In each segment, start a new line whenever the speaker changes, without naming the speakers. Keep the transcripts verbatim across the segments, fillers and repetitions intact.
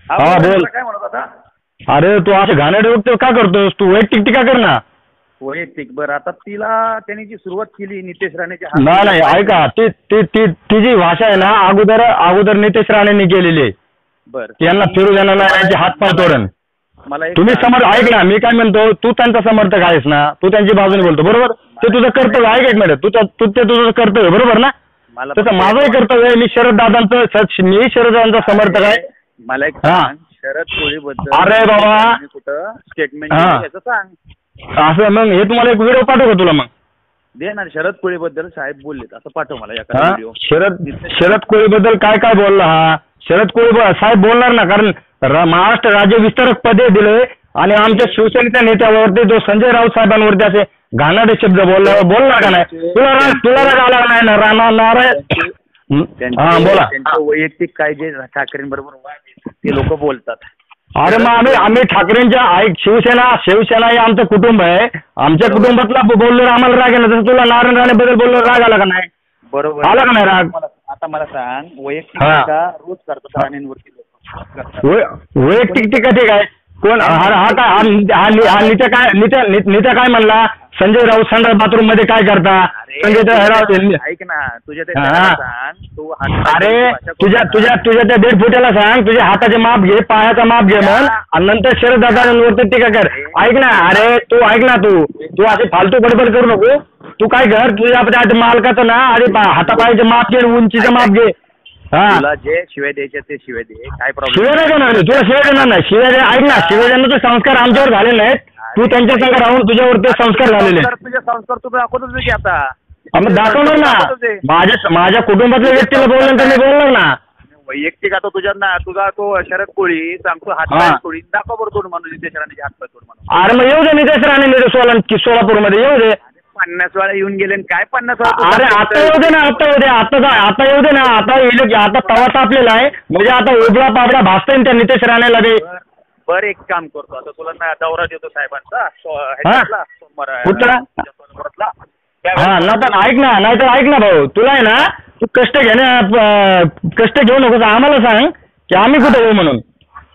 हा बोल.
काय म्हणत होता?
अरे तू असे घाणेरडे वक्तव्य का करतोस? तू वैयक्तिक टीका कर ना.
वैयक्तिक बरं, आता तिला त्यांनी जी सुरुवात केली नितेश राणेच्या
नाही नाही ऐका, ती ती ती ती जी भाषा आहे ना अगोदर अगोदर नितेश राणेंनी केलेली आहे.
बरं
त्यांना फिरू देणार नाही, यांचे हातपाय तोडन.
मला एक
तुम्ही समर्थ ऐक ना, मी काय म्हणतो, तू त्यांचा समर्थक आहेस ना, तू त्यांची बाजूने बोलतो बरोबर. ते तुझं कर्तव्य ऐक एक मिनिट, तू तू ते तुझं कर्तव्य बरोबर ना.
मला
तसं माझंही कर्तव्य आहे, मी शरद दादांचं मी शरद दादांचा समर्थक आहे.
मला एक
हा.
सांग, शरद कोळीबद्दल
अरे बाबा.
कुठं स्टेटमेंट
हा.
याचं सांग.
असं मग हे तुम्हाला एक व्हिडिओ पाठवू का तुला? मग
दे ना, शरद कोळीबद्दल साहेब बोललेत असं पाठव मला एखादा
हा
व्हिडिओ.
शरद शरद कोळीबद्दल काय काय बोलला हा शरद कोळी ब- साहेब बोलणार ना, कारण र- महाराष्ट्र राज्य विस्तारक पदे दिले आणि आमच्या शिवसेनेच्या नेत्यावरती जो संजय राऊत साहेबांवरती असे घाणारे शब्द बोलला बोलणार का नाही? तुला राग तुला राग आला नाही ना? राणा नाराय हा बोला.
त्यांचं वैयक्तिक काय जे ठाकरेंबरोबर वाद आहे, ते लोक बोलतात.
अरे मग आम्ही आम्ही ठाकरेंच्या ऐक, शिवसेना शिवसेना हे आमचं कुटुंब आहे. आमच्या कुटुंबातला बोललो आता राग येणार, तसं तुला नारायण राणेबद्दल बोललो राग आला का नाही?
बरोबर
आला का नाही राग?
आता मला सांग, वैयक्तिक
हा.
टीका रोज करतात राणेंवरती लोक.
वै- वैयक्तिक टीका ते काय कोण हा हा काय हा नि- हा नि- हा नित्या काय नित्या नि- नित्या काय म्हणला? संजय राऊत संडास बाथरूम मध्ये काय करता? संजय राऊत
ऐक ना, तुझ्या त्या
हा.
त्याला सांग, तू हात-
अरे
भाषा करू
तुझ्या
नका.
तुझ्या तुझ्या त्या दीड फुट्याला सांग, तुझ्या हाताचे माप घे, पायाचा माप घे म्हण, आणि नंतर शरद दादांवरती टीका कर. ऐक ना, अरे तू ऐक ना, तू तू असे फालतू बडबड करू नको. तू काय कर, तुझ्या त्या मालकाचं ना आधी पा- हातापायाचे माप घे, उंचीचं माप घे. हा
तुला जे शिवाय द्यायचे ते शिवाय दे, काय प्रॉब्लेम
शिवाय नाही देणार, तुला शिवाय देणार नाही. शिवाय दे- ऐक ना, शिवाय देण्याचे संस्कार आमच्यावर झाले नाहीत. तू त्यांच्या संग राहून तुझ्यावर ते संस्कार झालेले आहेत.
तुझे संस्कार तू दाखवतच नाही की आता.
मग दाखवणार ना, माझ्या माझ्या कुटुंबातल्या व्यक्तीला बोलल्यानंतर मी बोलणार ना.
वैयक्तिक आता तुझ्या ना तुझा तो शरद कोळी सांगतो हात
हा.
पाय तोडी दाखव बरं तोड म्हणून नितेश राणेचे हात पाय तोड म्हणून.
अरे मग येऊ दे नितेश राणे नितेश सोला सोलापूरमध्ये येऊ दे.
पन्नास वेळा येऊन गेले आणि काय पन्नास वेळा तू
अरे
सांगतो?
आता येऊ दे ना, आता येऊ दे, आता जा- आता येऊ दे ना, आता येईल आता तवा तापलेला आहे, म्हणजे आता उबळा पाबळा भासतोय त्या नितेश राणेला बी.
बरं- बरं एक काम करतो आता, तुला ना दौरा देतो साहेबांचा सो- ह्याच्यातला, सोमवार
कुठला?
सोमवारला.
हा ना, तर ऐक ना, नाही तर ऐक ना भाऊ, तुला आहे ना, तू कष्ट घे ना, प- कष्ट घेऊ नकोस, आम्हाला सांग की आम्ही कुठे येऊ म्हणून.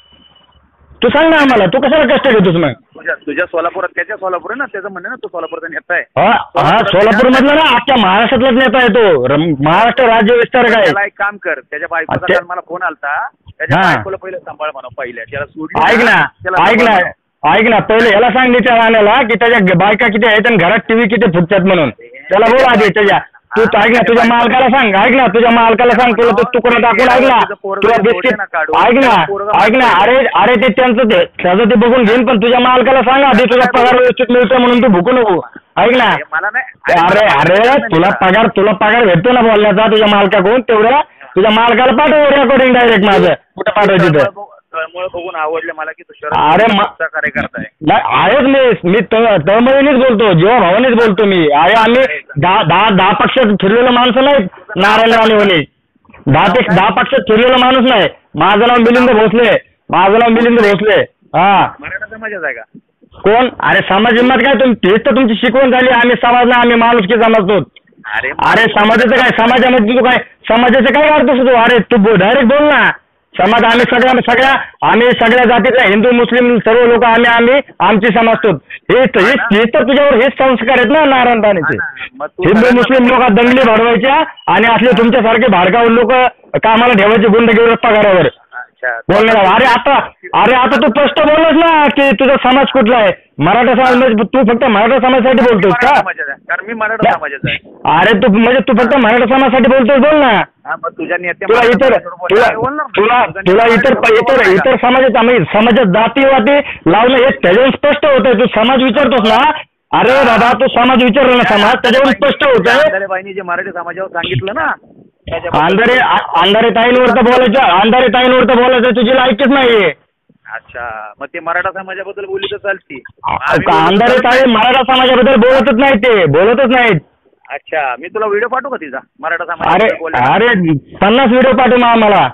तू सांग ना आम्हाला, तू कशाला कष्ट घेतोस मग?
तुझ्या तुझ्या सोलापुरात त्याच्या सोलापूर आहे ना, त्याचं म्हणणं ना तू सोलापूरचा नेता आहे.
हा हा सोलापूर मधला ना, अख्ख्या महाराष्ट्रातलाच नेता आहे तो. र- महाराष्ट्र राज्य विस्तारक आहे.
त्याला एक काम कर, त्याच्या बायकोचा
ते-
काल मला फोन आलता, त्याच्या
हा.
बायकोला पहिलं सांभाळ म्हणा, पहिल्या त्याला सोडली
ऐक ना
त्याला
ऐक
सांभाळ
ना
म्हणा.
ऐक ना, पहिले याला सांग नित्या राण्याला की त्याच्या बायका किती आहेत आणि घरात टीव्ही किती फुटतात म्हणून. त्याला बोल आधी त्याच्या, तू ऐक ना, तुझ्या मालकाला सांग, ऐक ना, तुझ्या मालकाला सांग, तुला तो तुकडा टाकून ऐक ना, तुला बिस्किट ऐक ना ऐक ना, अरे अरे ते त्यांचं ते त्याचं ते बघून घेईन, पण तुझ्या मालकाला सांग आधी तुझा पगार व्यवस्थित मिळतो म्हणून तू भुकू नको. ऐक ना,
मला नाही
अरे अरे तुला पगार तुला पगार भेटतो ना बोलण्याचा तुझ्या मालकाकडून, तेवढ्या तुझ्या मालकाला पाठव रेकॉर्डिंग डायरेक्ट माझं कुठं पाठवायचं तिथं.
तळमळ बघून आवडलं मला की तू
अरे म-
शरद कार्यकर्ता आहे.
नाही आहेच मी मी त- तळमळीनेच बोलतो, जेव्हा भावानेच बोलतो मी. अरे आम्ही दहा दहा दहा पक्षात फिरलेलं माणसं नाहीत नारायण राणे म्हणे. दहा ते दहा पक्षात फिरलेला माणूस नाही. माझं नाव मिलिंद भोसले, माझं नाव मिलिंद भोसले. हा
मराठा समाजाचा आहे का?
कोण? अरे समाज हिंमत काय, तुम्ही तेच तर तुमची शिकवण झाली. आम्ही समाज नाही, आम्ही माणुसकी समजतो.
अरे
अरे समाजाचं काय, समाजामध्ये तू काय समाजाचं काय काढतोस तू? अरे तू डायरेक्ट बोल ना. समाज आम्ही सगळ्या सगळ्या आम्ही सगळ्या जातीतल्या हिंदू मुस्लिम सर्व लोक आम्ही आम्ही आमची समजतो. हेच हेच हेच तर तुझ्यावर हेच संस्कार आहेत ना नारायण राणेचे. हिंदू मुस्लिम लोक दंगली भरवायच्या आणि असले तुमच्यासारखे भाडकाऊ लोक कामाला ठेवायचे गुंडगिरी पगारावर बोलणार. अरे आता अरे आता तू स्पष्ट बोललास ना की तुझा समाज कुठला आहे? मराठा समाज. तू फक्त मराठा समाजासाठी बोलतोस का?
कारण मी मराठा समाजाचा आहे.
अरे तू म्हणजे तू फक्त मराठा समाजासाठी बोलतोस, बोल ना.
तुझ्या नेत्या
तुला इतर तुला तुला तुला इतर इतर इतर समाजात आम्ही समाजात जातीवादी लावणं हे त्याच्यावरून स्पष्ट होतंय. तू समाज विचारतोस ना, अरे बाबा तू समाज विचारला ना, समाज त्याच्यावरून स्पष्ट होतंय.
बाईंनी जे मराठी समाजावर सांगितलं ना,
अंधारे अंधारे ताईंवर तर बोलायचं, अंधारे ताईंवर तर बोलायचं तुझी लायकीच नाहीये.
अच्छा, मग ते मराठा समाजाबद्दल बोलली तर चालती.
अंधारे ताई मराठा समाजाबद्दल बोलतच नाही, ते बोलतच नाहीत.
अच्छा, मी तुला व्हिडिओ पाठवू का तिचा मराठा समाज?
अरे अरे पन्नास व्हिडिओ पाठव ना आम्हाला,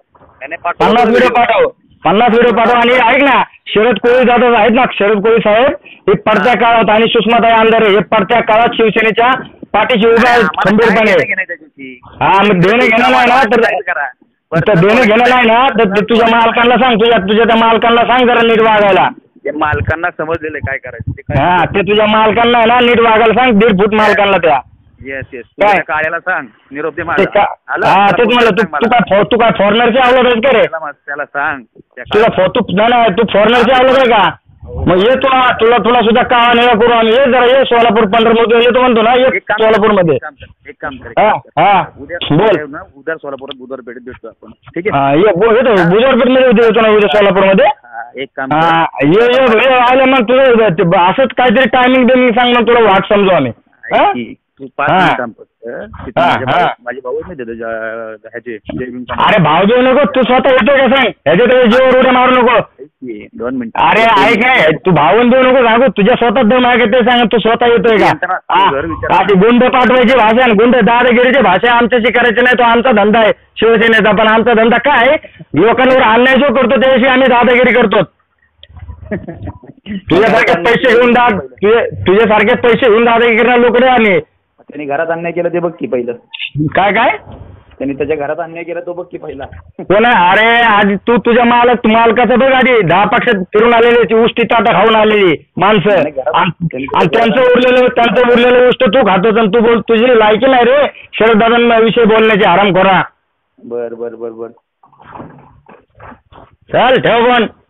पन्नास व्हिडिओ पाठव, पन्नास व्हिडिओ पाठव. आणि ऐक ना, शरद कोळी जाधव आहेत ना, शरद कोळी साहेब हे पडत्या काळात आणि सुषमाताई अंधारे हे पडत्या काळात शिवसेनेच्या पाठीशी उभे आहेत खंबीरपणे. हा मग देणं घेणं नाही ना तर तर देणं घेणं नाही ना तर तू तुझ्या मालकांना सांग तुझ्या तुझ्या त्या मालकांना सांग जरा नीट वागायला.
ते मालकांना समजलेलं आहे काय करायचं ते
हा
काय.
ते तुझ्या मालकांना आहे ना नीट वागायला सांग दीड फूट मालकांना त्या.
येस येस
काय?
काळ्याला सांग निरोप दे
ते
माझा.
का-
आलं?
हा
त्याला
तेच
फोन
म्हणलं
कर
तू
सांग
तू
मला.
काय फॉ- तू काय फॉरेनरची आवडत आहेस का रे?
त्याला मा- त्याला सांग त्या
तुला
काळ्याला.
फो- तू नाही नाही तू फॉरेनरची आवडत आहे का? मग ये तुला तुला तुला सुद्धा काळा निळा करू आम्ही. ये जरा ये सोलापूर पंधरा मध्ये येतो म्हणतो ना ये
एक काम
सोलापूर मध्ये.
एक काम कर एक काम कर एक
हा
काम कर.
हा
उद्या
बोल.
उद्या ना उद्या सोलापुरात बुधवार पेठेत भेटतो आपण ठीक आहे.
हा ये बोल येतो बुधवारपेठ मध्ये उद्या येतो ना उद्या सोलापूर मध्ये.
हा, एक काम
हा
कर.
ये ये ये आलं मग तुला ते ब- असंच काहीतरी टायमिंग बिमिंग सांग मग तुला वाट समजू आम्ही. हा?
ऐक की, तू पाच
हा.
मिनिट काम फक्त. तिथे
हा,
माझे
हा.
भाऊ- माझे भाऊ नाही देतो ज्या- ह्याचे जयभीम कंपनी.
अरे भाव देऊ नको तू स्वतः येतोय का सांग ह्याच्यात जीवर उड्या मारू नको.
ऐक की, दोन मिनिट
अरे ऐक काय तू भावून देऊ नको सांगू तुझ्या स्वतः दम आहे का ते सांग तू स्वतः येतोय का?
येताना
हा?
घर विचार.
हा, ती गुंड पाठवायची भाषा आणि गुंड दादागिरीची भाषा आमच्याशी करायची नाही तो आमचा धंदा आहे शिवसेनेचा. पण आमचा धंदा काय आहे? लोकांवर अन्याय जो करतो त्याविषयी आम्ही दादागिरी करतो. तुझ्यासारखे पैसे घेऊन दाद तुझे तुझ्यासारखे पैसे घेऊन दादागिरी करणार लोक नाही आम्ही.
त्यांनी घरात अन्याय केला ते बघ की पहिलं.
काय काय
त्यांनी त्याच्या घरात अन्याय केला तो बघ की पहिला.
कोण आहे? अरे आधी तू तुझ्या मालक मालकाचं बघ आधी दहा पक्षात फिरून आलेली ती उष्टी ताटा खाऊन आलेली माणसं आणि आणि त्यांचं उरलेलं त्यांचं उरलेलं उष्ट तू खातोस आणि तू बोल तुझी लायकी नाही रे शरददादांविषयी बोलण्याची आराम करा.
बर बर बर बर
चल ठेव पण.